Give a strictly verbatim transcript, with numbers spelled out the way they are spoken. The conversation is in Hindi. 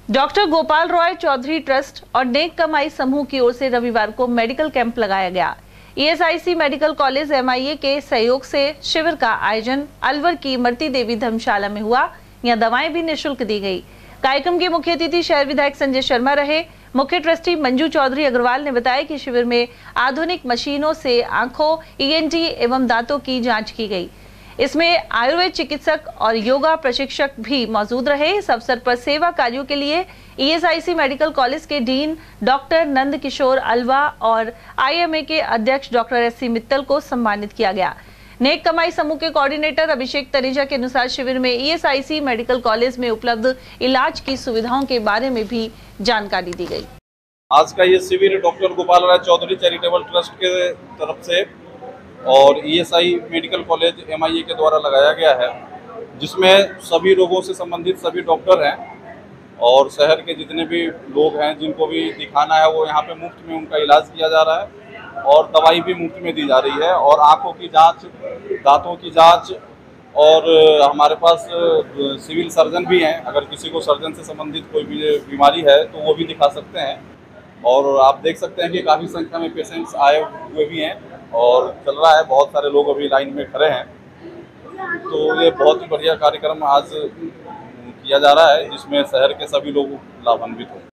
डॉक्टर गोपाल रॉय चौधरी ट्रस्ट और नेक कमाई समूह की ओर से रविवार को मेडिकल कैंप लगाया गया। ईएसआईसी मेडिकल कॉलेज एमआईए के सहयोग से शिविर का आयोजन अलवर की इमरती देवी धर्मशाला में हुआ। यहाँ दवाएं भी निःशुल्क दी गई। कार्यक्रम के मुख्य अतिथि शहर विधायक संजय शर्मा रहे। मुख्य ट्रस्टी मंजू चौधरी अग्रवाल ने बताया कि शिविर में आधुनिक मशीनों से आंखों, ईएनटी एवं दांतों की जांच की गई। इसमें आयुर्वेद चिकित्सक और योगा प्रशिक्षक भी मौजूद रहे। इस अवसर पर सेवा कार्यों के लिए ईएसआईसी मेडिकल कॉलेज के डीन डॉक्टर नंद किशोर अलवा और आईएमए के अध्यक्ष डॉक्टर एस सी मित्तल को सम्मानित किया गया। नेक कमाई समूह के कोऑर्डिनेटर अभिषेक तनेजा के अनुसार शिविर में ईएसआईसी मेडिकल कॉलेज में उपलब्ध इलाज की सुविधाओं के बारे में भी जानकारी दी गई। आज का ये शिविर doctor Gopal Roy Chaudhary charitable trust के तरफ से और ईएसआई मेडिकल कॉलेज एमआईए के द्वारा लगाया गया है, जिसमें सभी रोगों से संबंधित सभी डॉक्टर हैं और शहर के जितने भी लोग हैं जिनको भी दिखाना है वो यहाँ पे मुफ्त में उनका इलाज किया जा रहा है और दवाई भी मुफ्त में दी जा रही है। और आँखों की जांच, दांतों की जांच और हमारे पास सिविल सर्जन भी हैं। अगर किसी को सर्जन से संबंधित कोई भी बीमारी है तो वो भी दिखा सकते हैं। और आप देख सकते हैं कि काफ़ी संख्या में पेशेंट्स आए हुए भी हैं और चल रहा है। बहुत सारे लोग अभी लाइन में खड़े हैं। तो ये बहुत ही बढ़िया कार्यक्रम आज किया जा रहा है, जिसमें शहर के सभी लोग लाभान्वित हों।